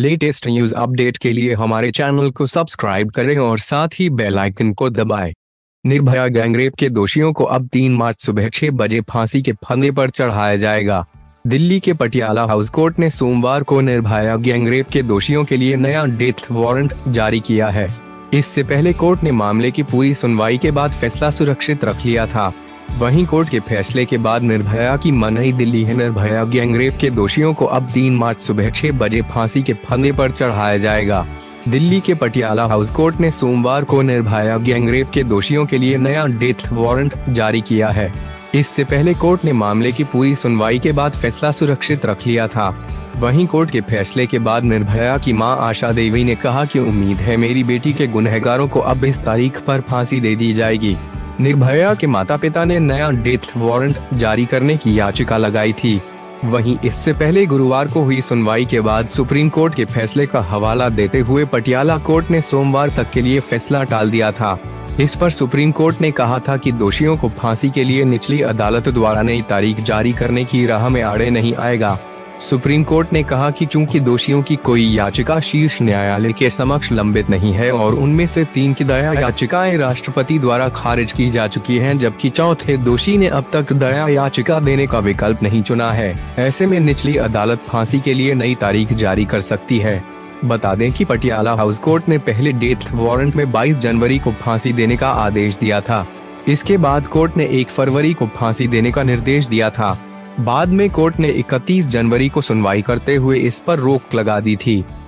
Latest news update के लिए हमारे चैनल को सब्सक्राइब करें और साथ ही बेल आइकन को दबाएं। निर्भया गैंगरेप के दोषियों को अब 3 मार्च सुबह 6 बजे फांसी के फंदे पर चढ़ाया जाएगा। दिल्ली के पटियाला हाउस कोर्ट ने सोमवार को निर्भया गैंगरेप के दोषियों के लिए नया डेथ वारंट जारी किया है। इससे पहले कोर्ट ने मामले की पूरी सुनवाई के बाद फैसला सुरक्षित रख लिया था। वहीं कोर्ट के फैसले के बाद निर्भया की नई दिल्ली है निर्भया गैंगरेप के दोषियों को अब 3 मार्च सुबह 6 बजे फांसी के फंदे पर चढ़ाया जाएगा। दिल्ली के पटियाला हाउस कोर्ट ने सोमवार को निर्भया गैंगरेप के दोषियों के लिए नया डेथ वारंट जारी किया है। इससे पहले कोर्ट ने मामले की पूरी सुनवाई के बाद फैसला सुरक्षित रख लिया था। वहीं कोर्ट के फैसले के बाद निर्भया की मां आशा देवी ने कहा कि उम्मीद है मेरी बेटी के गुनहगारों को अब इस तारीख पर फांसी दे दी जाएगी। निर्भया के माता पिता ने नया डेथ वारंट जारी करने की याचिका लगाई थी। वहीं इससे पहले गुरुवार को हुई सुनवाई के बाद सुप्रीम कोर्ट के फैसले का हवाला देते हुए पटियाला कोर्ट ने सोमवार तक के लिए फैसला टाल दिया था। इस पर सुप्रीम कोर्ट ने कहा था कि दोषियों को फांसी के लिए निचली अदालत द्वारा नई तारीख जारी करने की राह में आड़े नहीं आएगा। सुप्रीम कोर्ट ने कहा कि चूंकि दोषियों की कोई याचिका शीर्ष न्यायालय के समक्ष लंबित नहीं है और उनमें से 3 की दया याचिकाएं राष्ट्रपति द्वारा खारिज की जा चुकी हैं, जबकि चौथे दोषी ने अब तक दया याचिका देने का विकल्प नहीं चुना है, ऐसे में निचली अदालत फांसी के लिए नई तारीख जारी कर सकती है। बता दें कि पटियाला हाउस कोर्ट ने पहले डेथ वारंट में 22 जनवरी को फांसी देने का आदेश दिया था। इसके बाद कोर्ट ने 1 फरवरी को फांसी देने का निर्देश दिया था। बाद में कोर्ट ने 31 जनवरी को सुनवाई करते हुए इस पर रोक लगा दी थी।